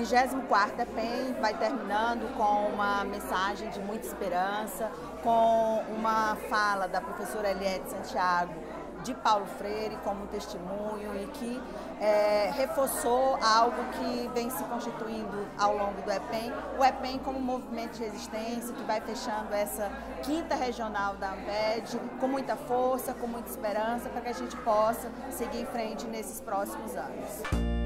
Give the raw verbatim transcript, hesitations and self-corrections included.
vigésimo quarto EPEM vai terminando com uma mensagem de muita esperança, com uma fala da professora Eliette Santiago de Paulo Freire como testemunho e que é, reforçou algo que vem se constituindo ao longo do EPEM, o EPEM como movimento de resistência que vai fechando essa quinta regional da AMBED com muita força, com muita esperança para que a gente possa seguir em frente nesses próximos anos.